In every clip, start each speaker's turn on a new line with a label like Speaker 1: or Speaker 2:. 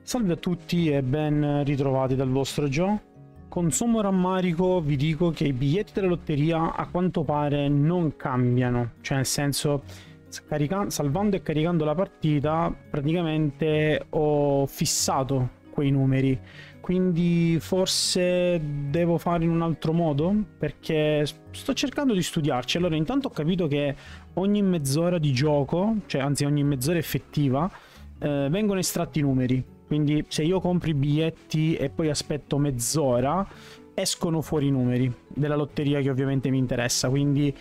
Speaker 1: Salve a tutti e ben ritrovati dal vostro Joe. Con sommo rammarico vi dico che i biglietti della lotteria a quanto pare non cambiano, cioè nel senso, salvando e caricando la partita praticamente ho fissato quei numeri, quindi forse devo fare in un altro modo, perché sto cercando di studiarci. Allora, intanto ho capito che ogni mezz'ora di gioco, cioè anzi ogni mezz'ora effettiva, vengono estratti i numeri. Quindi se io compro i biglietti e poi aspetto mezz'ora, escono fuori i numeri della lotteria che ovviamente mi interessa. Quindi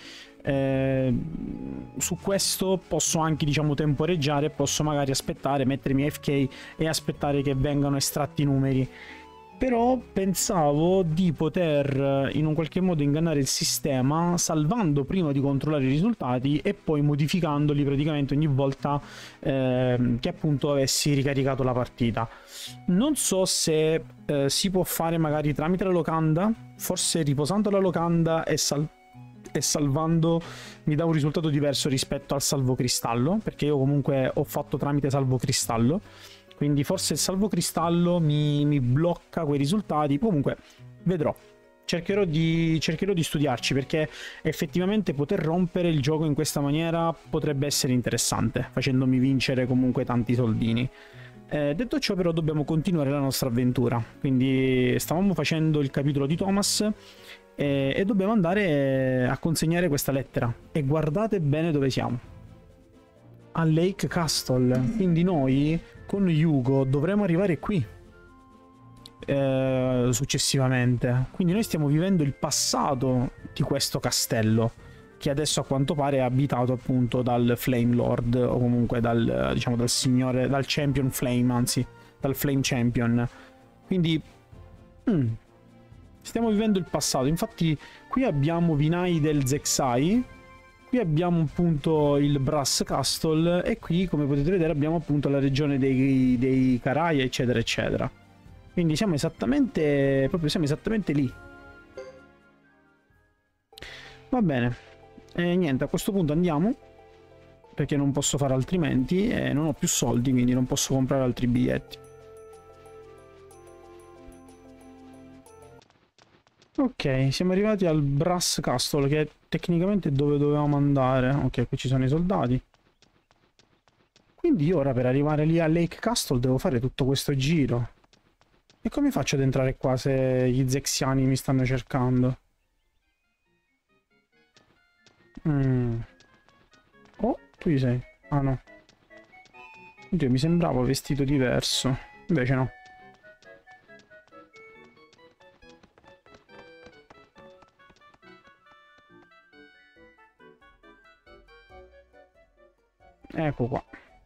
Speaker 1: su questo posso anche, diciamo, temporeggiare, posso magari aspettare, mettermi AFK e aspettare che vengano estratti i numeri. Però pensavo di poter in un qualche modo ingannare il sistema salvando prima di controllare i risultati e poi modificandoli praticamente ogni volta che appunto avessi ricaricato la partita. Non so se si può fare magari tramite la locanda, forse riposando la locanda e salvando mi dà un risultato diverso rispetto al salvo cristallo, perché io comunque ho fatto tramite salvo cristallo. Quindi forse il salvo cristallo mi blocca quei risultati. Comunque vedrò. Cercherò di studiarci, perché effettivamente poter rompere il gioco in questa maniera potrebbe essere interessante, facendomi vincere comunque tanti soldini. Detto ciò, però, dobbiamo continuare la nostra avventura. Quindi stavamo facendo il capitolo di Thomas e dobbiamo andare a consegnare questa lettera. E guardate bene dove siamo. A Lake Castle. Quindi noi con Hugo dovremo arrivare qui successivamente. Quindi noi stiamo vivendo il passato di questo castello, che adesso a quanto pare è abitato appunto dal Flame Lord, o comunque dal, diciamo, dal signore, dal Champion Flame, anzi dal Flame Champion. Quindi stiamo vivendo il passato. Infatti qui abbiamo Vinai del Zexai, qui abbiamo appunto il Brass Castle e qui, come potete vedere, abbiamo appunto la regione dei Karai, eccetera eccetera. Quindi siamo esattamente lì. Va bene. E niente, a questo punto andiamo, perché non posso fare altrimenti e non ho più soldi, quindi non posso comprare altri biglietti. Ok, siamo arrivati al Brass Castle, che è tecnicamente dove dovevamo andare. Ok, qui ci sono i soldati. Quindi io ora per arrivare lì a Lake Castle devo fare tutto questo giro. E come faccio ad entrare qua se gli Zexiani mi stanno cercando? Oh, tu chi sei? Ah no. Oddio, mi sembrava vestito diverso. Invece no. Ecco qua.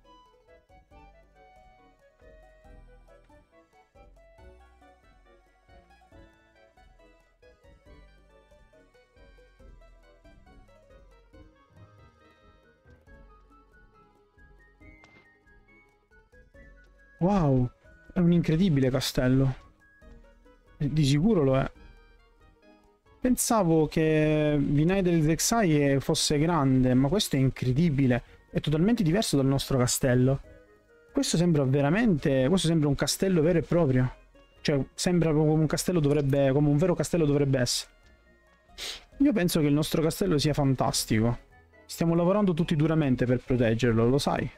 Speaker 1: Wow, è un incredibile castello. Di sicuro lo è. Pensavo che Vinai del Zexai fosse grande, ma questo è incredibile. È totalmente diverso dal nostro castello. Questo sembra veramente... Questo sembra un castello vero e proprio. Cioè, sembra come un castello dovrebbe... come un vero castello dovrebbe essere. Io penso che il nostro castello sia fantastico. Stiamo lavorando tutti duramente per proteggerlo, lo sai?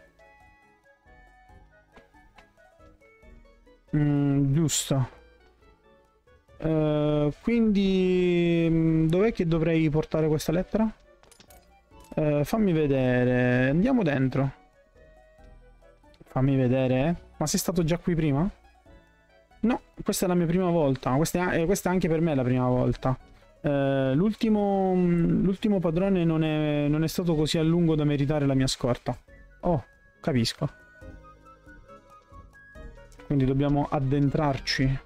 Speaker 1: Giusto. Quindi... dov'è che dovrei portare questa lettera? Fammi vedere. Andiamo dentro. Fammi vedere. Ma sei stato già qui prima? No, questa è la mia prima volta. Questa è anche per me la prima volta. L'ultimo padrone non è stato così a lungo da meritare la mia scorta. Oh, capisco. Quindi dobbiamo addentrarci.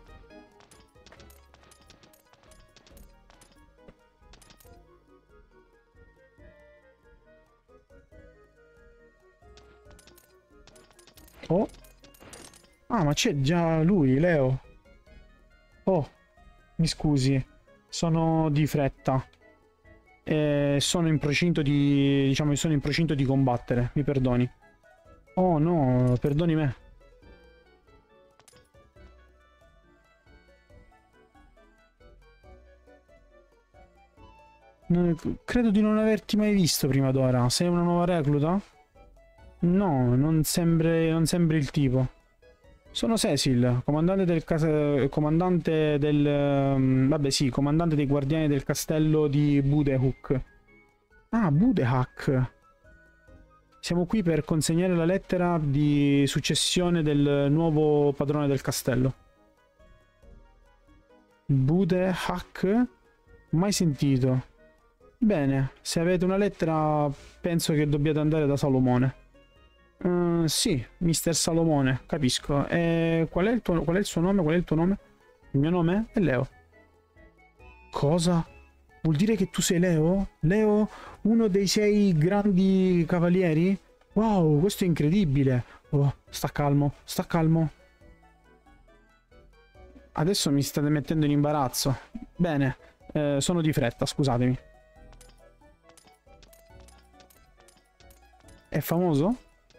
Speaker 1: Oh. Ah, ma c'è già lui, Leo. Oh, mi scusi. Sono di fretta. Sono in procinto di... diciamo, sono in procinto di combattere. Mi perdoni. Oh no, perdoni me. Credo di non averti mai visto prima d'ora. Sei una nuova recluta? No, non sembri il tipo. Sono Cecil, comandante del comandante del vabbè sì, comandante dei guardiani del castello di Budehuk. Ah, Budehak. Siamo qui per consegnare la lettera di successione del nuovo padrone del castello. Budehak? Mai sentito. Bene, se avete una lettera penso che dobbiate andare da Salomone. Sì, Mister Salomone, capisco. E qual è il suo nome? Qual è il tuo nome? Il mio nome è Leo. Cosa? Vuol dire che tu sei Leo? Leo, uno dei 6 grandi cavalieri? Wow, questo è incredibile. Oh, sta calmo, sta calmo. Adesso mi state mettendo in imbarazzo. Bene, sono di fretta, scusatemi. È famoso?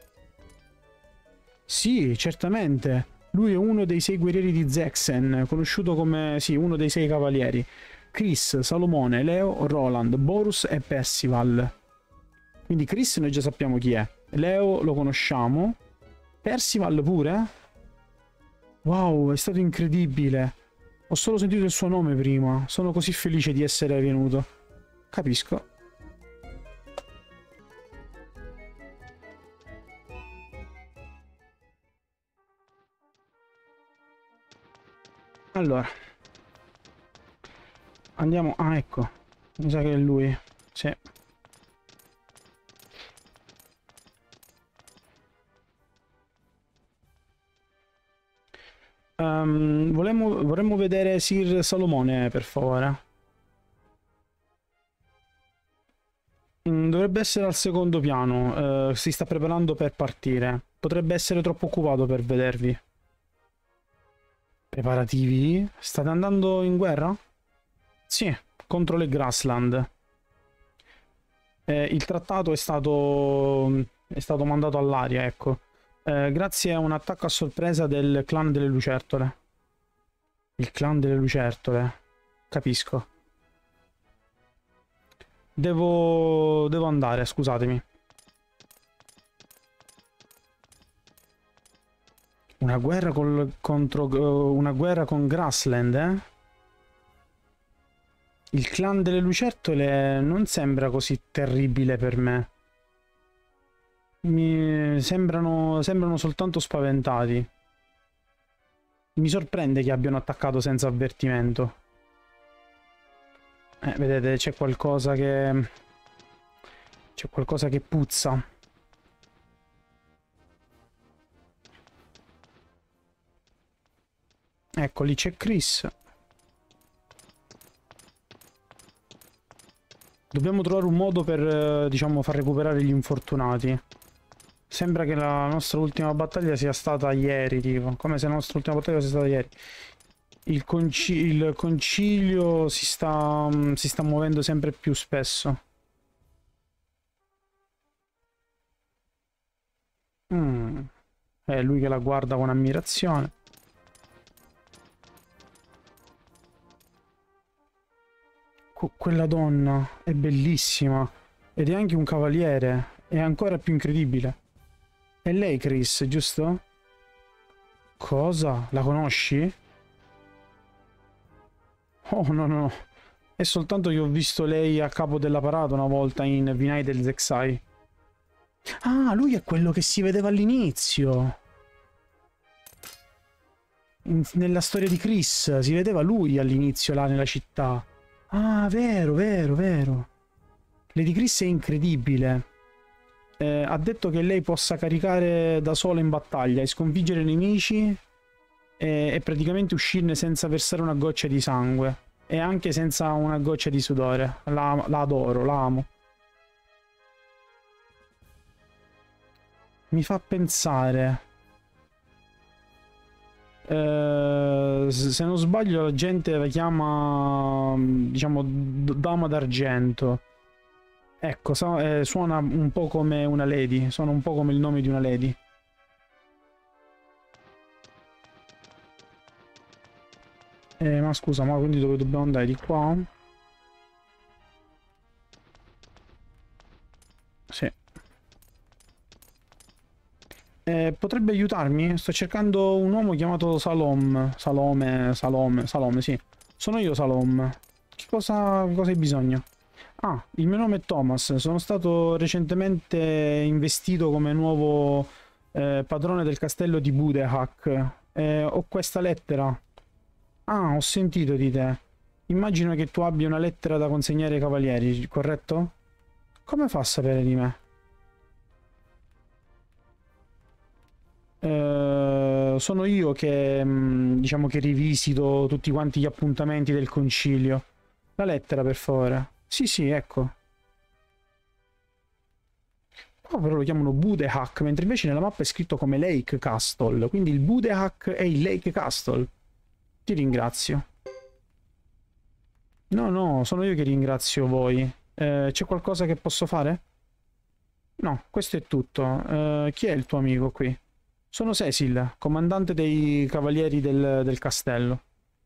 Speaker 1: Sì, certamente. Lui è uno dei 6 guerrieri di Zexen, conosciuto come, sì, uno dei 6 cavalieri. Chris, Salomone, Leo, Roland, Borus e Percival. Quindi Chris noi già sappiamo chi è. Leo lo conosciamo. Percival pure? Wow, è stato incredibile. Ho solo sentito il suo nome prima. Sono così felice di essere venuto. Capisco. Allora. Andiamo... Ah, ecco. Mi sa che è lui. Sì. Vorremmo vedere Sir Salomone, per favore. Dovrebbe essere al secondo piano. Si sta preparando per partire. Potrebbe essere troppo occupato per vedervi. Preparativi? State andando in guerra? Sì, contro le Grassland. Il trattato è stato mandato all'aria, ecco. Grazie a un attacco a sorpresa del clan delle lucertole. Il clan delle lucertole. Capisco. Devo andare, scusatemi. Una guerra una guerra con Grassland, eh? Il clan delle lucertole non sembra così terribile per me. Mi sembrano soltanto spaventati. Mi sorprende che abbiano attaccato senza avvertimento. Vedete, c'è qualcosa che... C'è qualcosa che puzza. Ecco, lì c'è Chris. Dobbiamo trovare un modo per, diciamo, far recuperare gli infortunati. Sembra che la nostra ultima battaglia sia stata ieri, tipo. Come se la nostra ultima battaglia sia stata ieri. Il concilio si sta muovendo sempre più spesso. È lui che la guarda con ammirazione. Quella donna è bellissima. Ed è anche un cavaliere. È ancora più incredibile. È lei, Chris, giusto? Cosa? La conosci? Oh, no, no. È soltanto che ho visto lei a capo della parata una volta in Vinai del Zexai. Ah, lui è quello che si vedeva all'inizio. Nella storia di Chris, si vedeva lui all'inizio là nella città. Ah, vero, vero, vero. Lady Chris è incredibile. Ha detto che lei possa caricare da sola in battaglia e sconfiggere i nemici e praticamente uscirne senza versare una goccia di sangue e anche senza una goccia di sudore. La adoro, la amo. Mi fa pensare... se non sbaglio la gente la chiama, diciamo, Dama d'Argento. Ecco, suona un po' come una lady, suona un po' come il nome di una lady. Ma scusa, ma quindi dove dobbiamo andare? Di qua? Potrebbe aiutarmi? Sto cercando un uomo chiamato Salome, sì. Sono io, Salom. Cosa hai bisogno? Ah, il mio nome è Thomas. Sono stato recentemente investito come nuovo padrone del castello di Budehak. Ho questa lettera. Ah, ho sentito di te. Immagino che tu abbia una lettera da consegnare ai cavalieri, corretto? Come fa a sapere di me? Sono io che, diciamo che rivisito tutti quanti gli appuntamenti del concilio. La lettera, per favore. Sì, sì, ecco. Qua però lo chiamano Budehak, mentre invece nella mappa è scritto come Lake Castle. Quindi il Budehak è il Lake Castle. Ti ringrazio. No, no, sono io che ringrazio voi. C'è qualcosa che posso fare? No, questo è tutto. Chi è il tuo amico qui? Sono Cecil, comandante dei cavalieri del castello.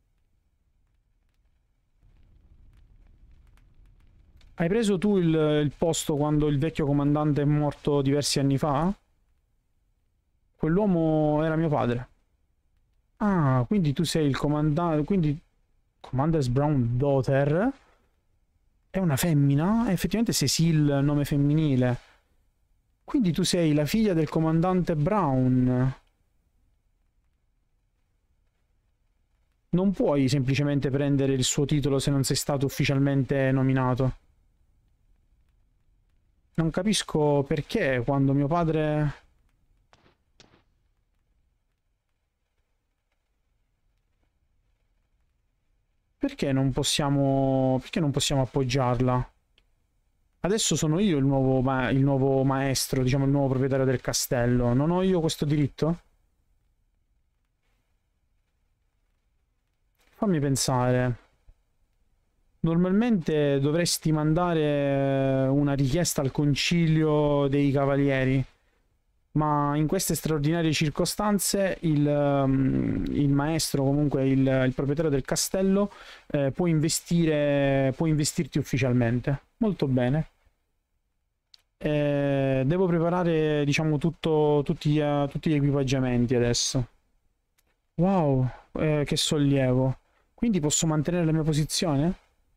Speaker 1: Hai preso tu il posto quando il vecchio comandante è morto diversi anni fa? Quell'uomo era mio padre. Ah, quindi tu sei il comandante... Quindi... Commander's Brown Daughter? È una femmina? Effettivamente Cecil, nome femminile. Quindi tu sei la figlia del comandante Brown. Non puoi semplicemente prendere il suo titolo se non sei stato ufficialmente nominato. Non capisco perché quando mio padre... Perché non possiamo appoggiarla? Adesso sono io il nuovo maestro, diciamo il nuovo proprietario del castello. Non ho io questo diritto? Fammi pensare. Normalmente dovresti mandare una richiesta al concilio dei cavalieri, ma in queste straordinarie circostanze il maestro, comunque il proprietario del castello, può investirti ufficialmente. Molto bene. Devo preparare, diciamo, tutti gli equipaggiamenti adesso. Wow, che sollievo. Quindi posso mantenere la mia posizione?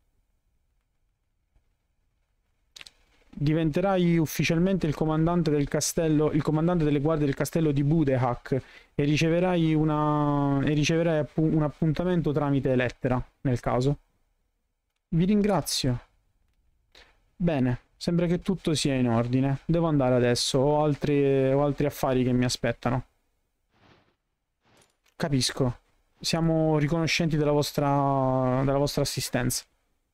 Speaker 1: Diventerai ufficialmente il comandante del castello, il comandante delle guardie del castello di Budehak e riceverai un appuntamento tramite lettera, nel caso. Vi ringrazio. Bene, sembra che tutto sia in ordine. Devo andare adesso, ho altri affari che mi aspettano. Capisco. Siamo riconoscenti della vostra assistenza.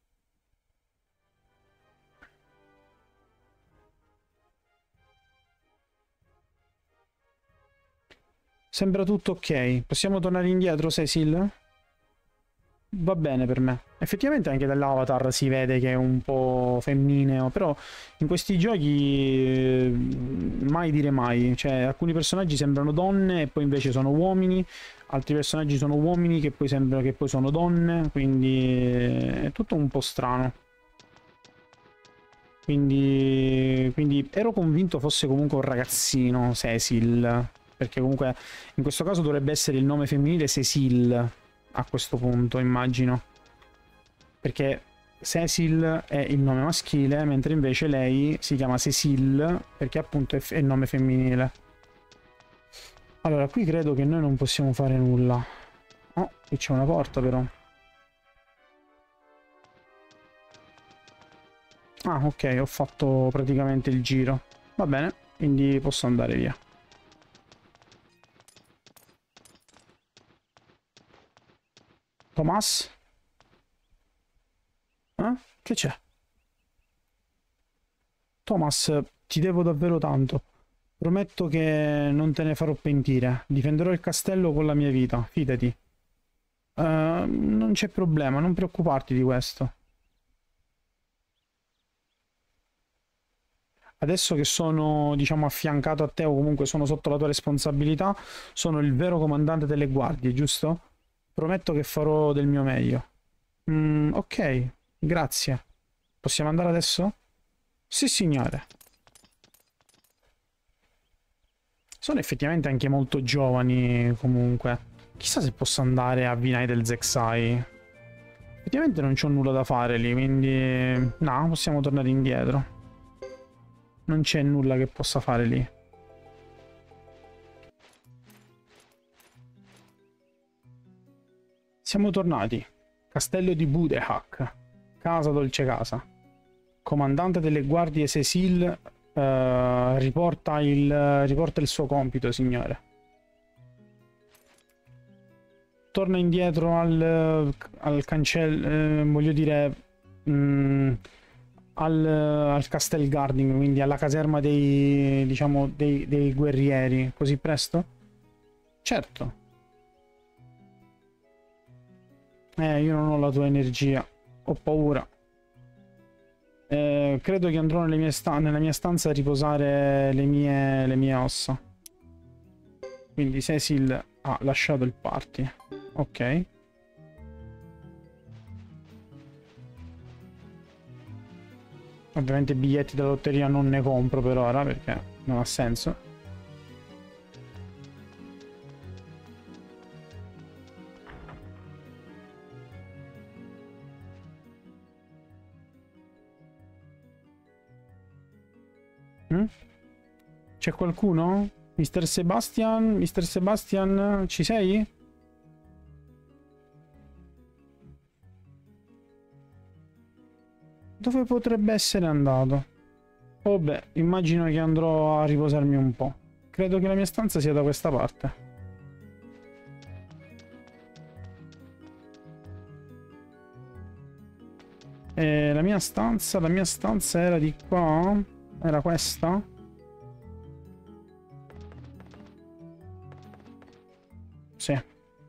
Speaker 1: Sembra tutto ok. Possiamo tornare indietro, Cecil? Va bene per me. Effettivamente anche dall'avatar si vede che è un po' femmineo, però in questi giochi mai dire mai. Cioè, alcuni personaggi sembrano donne e poi invece sono uomini, altri personaggi sono uomini che poi sembra che poi sono donne, quindi è tutto un po' strano. Quindi ero convinto fosse comunque un ragazzino, Cecil, perché comunque in questo caso dovrebbe essere il nome femminile Cecil, a questo punto, immagino. Perché Cecil è il nome maschile, mentre invece lei si chiama Cecil, perché appunto è il nome femminile. Allora, qui credo che noi non possiamo fare nulla. Oh, qui c'è una porta però. Ah, ok, ho fatto praticamente il giro. Va bene, quindi posso andare via. Thomas? Eh? Che c'è? Thomas, ti devo davvero tanto. Prometto che non te ne farò pentire. Difenderò il castello con la mia vita, fidati. Non c'è problema, non preoccuparti di questo. Adesso che sono, diciamo, affiancato a te o comunque sono sotto la tua responsabilità, sono il vero comandante delle guardie, giusto? Prometto che farò del mio meglio. Ok, grazie. Possiamo andare adesso? Sì, signore. Sono effettivamente anche molto giovani, comunque. Chissà se posso andare a Vinai del Zexai. Effettivamente non c'ho nulla da fare lì, quindi... No, possiamo tornare indietro. Non c'è nulla che possa fare lì. Siamo tornati. Castello di Budehak. Casa dolce casa. Comandante delle guardie Cecil riporta il suo compito, signore. Torna indietro al cancello, voglio dire, al Castle Guarding, quindi alla caserma dei, diciamo, dei guerrieri. Così presto? Certo. Io non ho la tua energia. Ho paura. Credo che andrò nella mia stanza a riposare le mie ossa. Quindi Cecil ha lasciato il party. Ok. Ovviamente biglietti da lotteria non ne compro per ora perché non ha senso. C'è qualcuno? Mister Sebastian? Mister Sebastian, ci sei? Dove potrebbe essere andato? Oh beh, immagino che andrò a riposarmi un po'. Credo che la mia stanza sia da questa parte. La mia stanza era di qua? Era questa? Sì.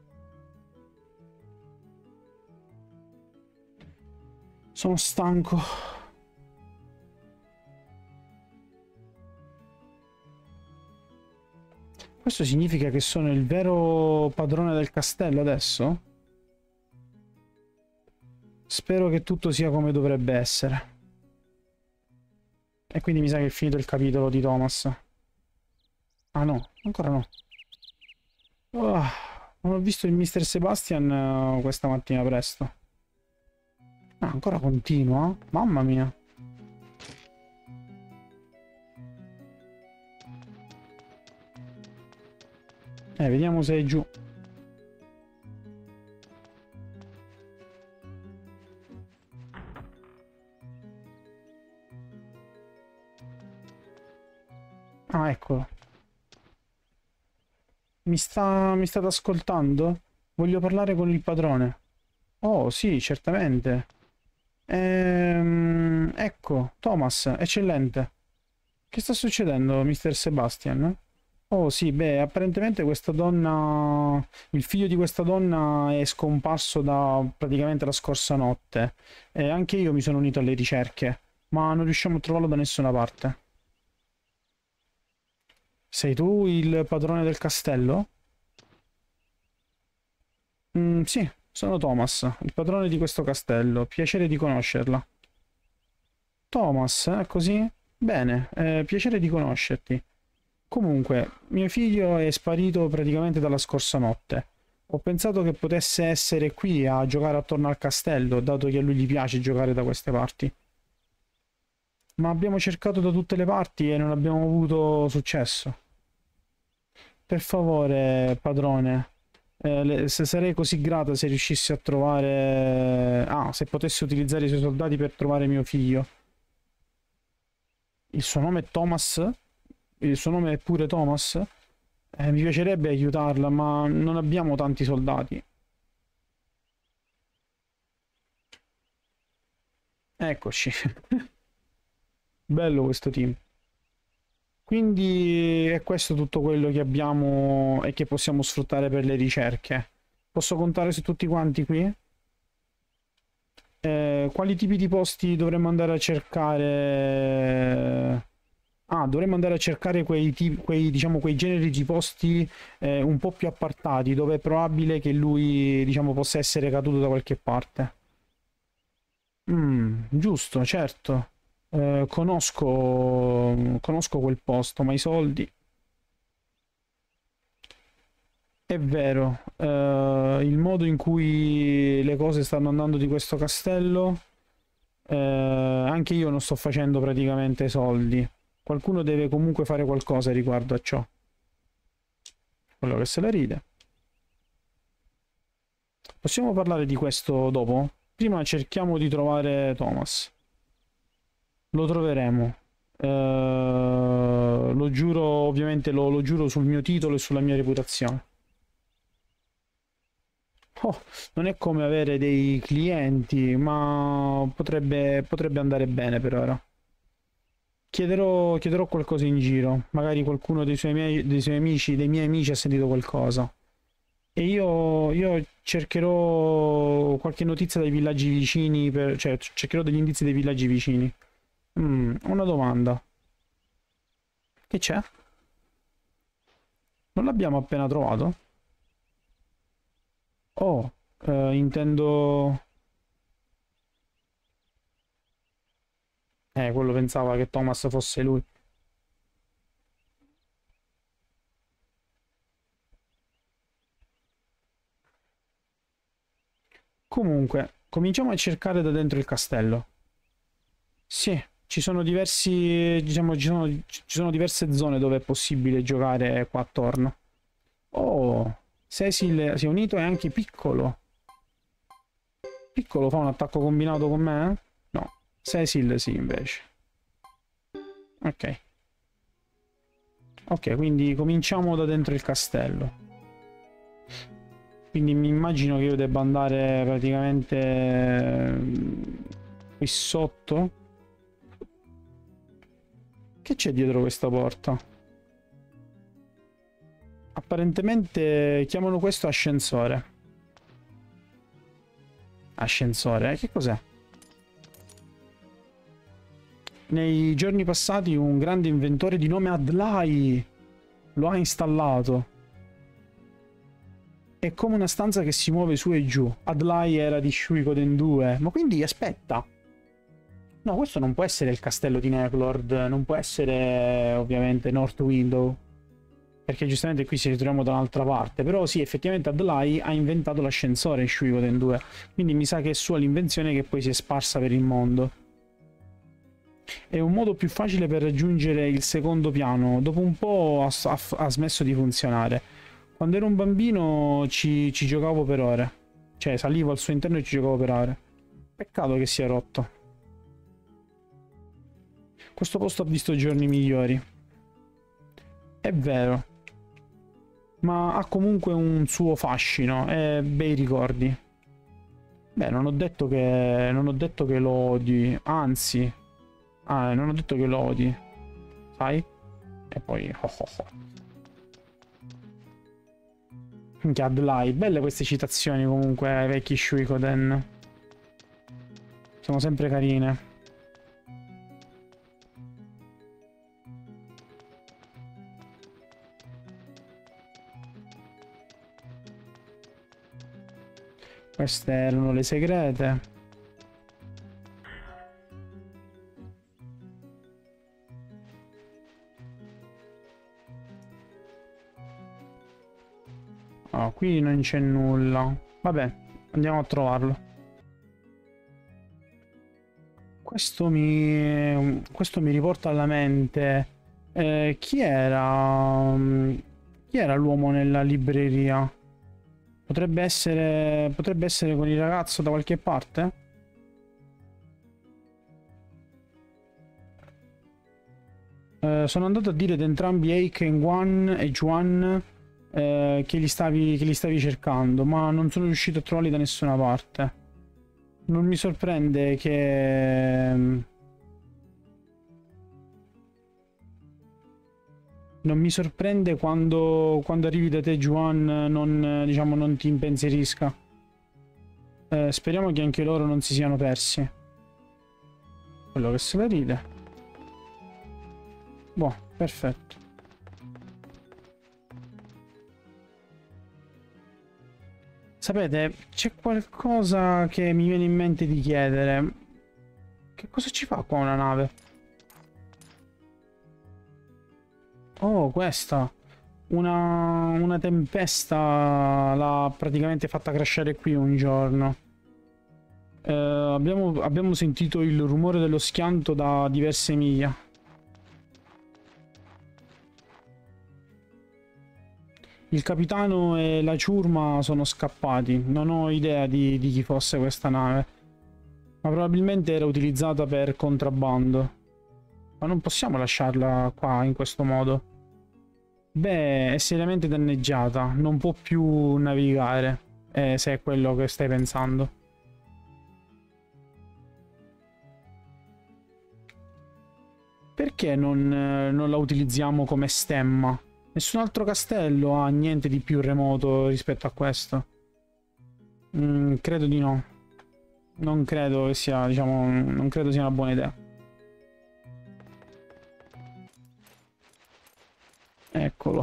Speaker 1: Sono stanco. Questo significa che sono il vero padrone del castello adesso? Spero che tutto sia come dovrebbe essere. E quindi mi sa che è finito il capitolo di Thomas. Ah no, ancora no. Oh, non ho visto il Mister Sebastian questa mattina presto. Ah, ancora continua? Mamma mia. Vediamo se è giù. Ah, eccolo. Mi state ascoltando? Voglio parlare con il padrone. Oh, sì, certamente. Ecco, Thomas, eccellente. Che sta succedendo, Mister Sebastian? Oh, sì, beh, apparentemente questa donna... Il figlio di questa donna è scomparso da praticamente la scorsa notte. E anche io mi sono unito alle ricerche, ma non riusciamo a trovarlo da nessuna parte. Sei tu il padrone del castello? Sì, sono Thomas, il padrone di questo castello. Piacere di conoscerla. Thomas, è così? Bene, piacere di conoscerti. Comunque, mio figlio è sparito praticamente dalla scorsa notte. Ho pensato che potesse essere qui a giocare attorno al castello, dato che a lui gli piace giocare da queste parti. Ma abbiamo cercato da tutte le parti e non abbiamo avuto successo. Per favore, padrone, se sarei così grata se riuscissi a trovare... Ah, se potessi utilizzare i suoi soldati per trovare mio figlio. Il suo nome è Thomas? Il suo nome è pure Thomas? Mi piacerebbe aiutarla, ma non abbiamo tanti soldati. Eccoci. Bello questo team. Quindi è questo tutto quello che abbiamo e che possiamo sfruttare per le ricerche. Posso contare su tutti quanti qui? Quali tipi di posti dovremmo andare a cercare? Ah, dovremmo andare a cercare diciamo, quei generi di posti un po' più appartati, dove è probabile che lui, diciamo, possa essere caduto da qualche parte. Giusto, certo. Conosco quel posto, ma i soldi... È vero, il modo in cui le cose stanno andando di questo castello, anche io non sto facendo praticamente soldi. Qualcuno deve comunque fare qualcosa riguardo a ciò. Quello che se la ride. Possiamo parlare di questo dopo? Prima cerchiamo di trovare Thomas. Lo troveremo. Lo giuro, ovviamente lo giuro sul mio titolo e sulla mia reputazione. Oh, non è come avere dei clienti, ma potrebbe andare bene per ora. Chiederò qualcosa in giro. Magari qualcuno dei suoi amici, dei miei amici ha sentito qualcosa. E io cercherò qualche notizia dai villaggi vicini, cioè cercherò degli indizi dei villaggi vicini. Una domanda. Che c'è? Non l'abbiamo appena trovato? Oh, intendo... quello pensava che Thomas fosse lui. Comunque, cominciamo a cercare da dentro il castello. Sì, ci sono diversi, diciamo, ci sono diverse zone dove è possibile giocare qua attorno. Oh, Cecil si è unito e anche Piccolo. Piccolo fa un attacco combinato con me? No, Cecil sì invece. Ok. Ok, quindi cominciamo da dentro il castello. Quindi mi immagino che io debba andare praticamente qui sotto. Che c'è dietro questa porta? Apparentemente chiamano questo ascensore. Ascensore? Che cos'è? Nei giorni passati un grande inventore di nome Adlai lo ha installato. È come una stanza che si muove su e giù. Adlai era di Suikoden 2. Ma quindi aspetta. No, questo non può essere il castello di Neclord. Non può essere ovviamente North Window. Perché giustamente qui ci ritroviamo da un'altra parte. Però sì, effettivamente Adlai ha inventato l'ascensore in Suikoden 2. Quindi mi sa che è sua l'invenzione che poi si è sparsa per il mondo. È un modo più facile per raggiungere il secondo piano. Dopo un po' ha smesso di funzionare. Quando ero un bambino ci giocavo per ore. Cioè salivo al suo interno e ci giocavo per ore. Peccato che sia rotto. Questo posto ha visto giorni migliori. È vero. Ma ha comunque un suo fascino e bei ricordi. Beh, non ho detto che lo odi. Anzi. Non ho detto che lo odi. Sai? E poi... Minchia, Adlai. Belle queste citazioni comunque ai vecchi Suikoden. Sono sempre carine. Queste erano le segrete. Oh, qui non c'è nulla. Vabbè, andiamo a trovarlo. Questo mi riporta alla mente. Chi era? Chi era l'uomo nella libreria? Potrebbe essere con il ragazzo da qualche parte? Sono andato a dire ad entrambi Eiken Wan e Juan che li stavi cercando, ma non sono riuscito a trovarli da nessuna parte. Non mi sorprende che... Non mi sorprende quando arrivi da te, Juan, diciamo, non ti impensierisca. Speriamo che anche loro non si siano persi. Quello che se la ride. Boh, perfetto. Sapete, c'è qualcosa che mi viene in mente di chiedere. Che cosa ci fa qua una nave? Oh, questa. una tempesta l'ha praticamente fatta crashare qui un giorno. Abbiamo sentito il rumore dello schianto da diverse miglia. Il capitano e la ciurma sono scappati. Non ho idea di chi fosse questa nave, ma probabilmente era utilizzata per contrabbando. Ma non possiamo lasciarla qua in questo modo. Beh, è seriamente danneggiata. Non può più navigare, se è quello che stai pensando. Perché non la utilizziamo come stemma? Nessun altro castello ha niente di più remoto rispetto a questo. Credo di no. Non credo che sia, diciamo, non credo sia una buona idea. Eccolo.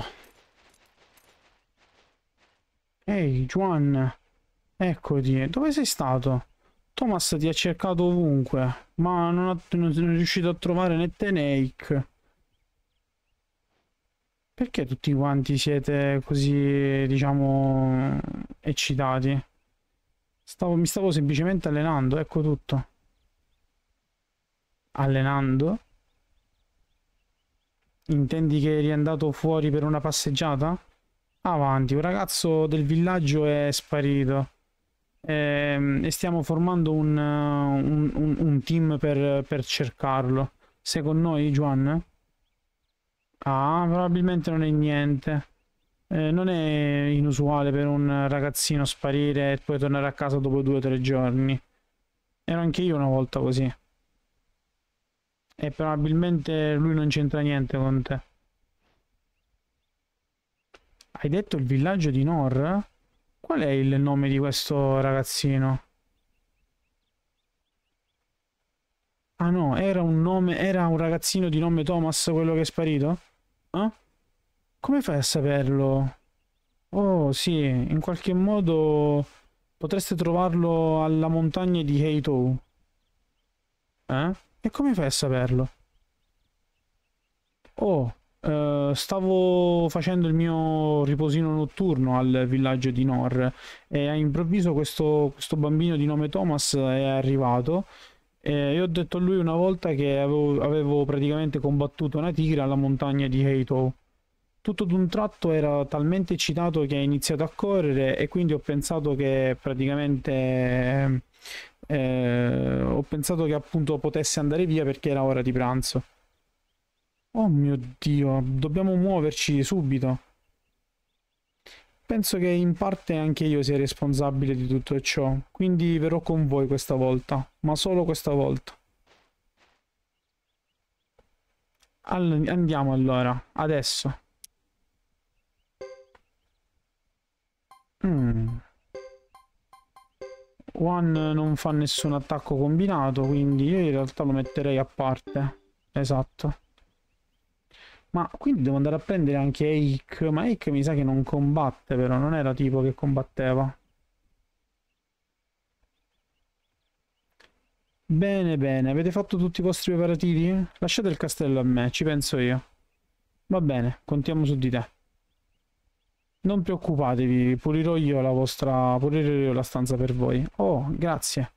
Speaker 1: Ehi, Juan. Eccoti. Dove sei stato? Thomas ti ha cercato ovunque, ma non è riuscito a trovare né te né Ike. Perché tutti quanti siete così, diciamo, eccitati? Mi stavo semplicemente allenando, ecco tutto. Allenando? Intendi che eri andato fuori per una passeggiata? Avanti, un ragazzo del villaggio è sparito. E stiamo formando un team per cercarlo. Sei con noi, Juan? Ah, probabilmente non è niente. Non è inusuale per un ragazzino sparire e poi tornare a casa dopo 2 o 3 giorni. Ero anche io una volta così. E probabilmente lui non c'entra niente con te. Hai detto il villaggio di Nor? Qual è il nome di questo ragazzino? Ah no, era un ragazzino di nome Thomas quello che è sparito? Eh? Come fai a saperlo? Oh sì, in qualche modo potreste trovarlo alla montagna di Heitou. Eh? E come fai a saperlo? Oh, stavo facendo il mio riposino notturno al villaggio di Nor e all'improvviso questo bambino di nome Thomas è arrivato e io ho detto a lui una volta che avevo praticamente combattuto una tigre alla montagna di Heitou. Tutto d'un tratto era talmente eccitato che ha iniziato a correre e quindi ho pensato che praticamente ho pensato che appunto potesse andare via perché era ora di pranzo. Oh mio Dio, dobbiamo muoverci subito. Penso che in parte anche io sia responsabile di tutto ciò, quindi verrò con voi questa volta, ma solo questa volta. Andiamo allora, adesso. One non fa nessun attacco combinato, quindi io in realtà lo metterei a parte. Esatto. Ma quindi devo andare a prendere anche Ike, ma Ike mi sa che non combatte però, non era tipo che combatteva. Bene, bene, avete fatto tutti i vostri preparativi? Lasciate il castello a me, ci penso io. Va bene, contiamo su di te. Non preoccupatevi, pulirò io la stanza per voi. Oh, grazie.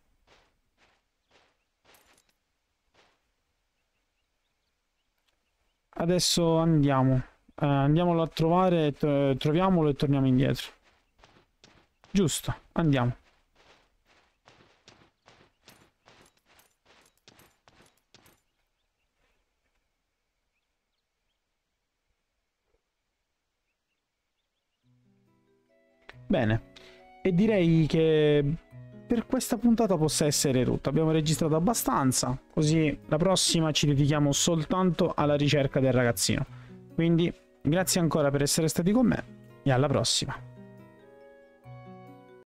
Speaker 1: Adesso andiamo. Andiamolo a trovare, troviamolo e torniamo indietro. Giusto, andiamo. Bene, e direi che per questa puntata possa essere tutta. Abbiamo registrato abbastanza, così la prossima ci dedichiamo soltanto alla ricerca del ragazzino. Quindi grazie ancora per essere stati con me e alla prossima.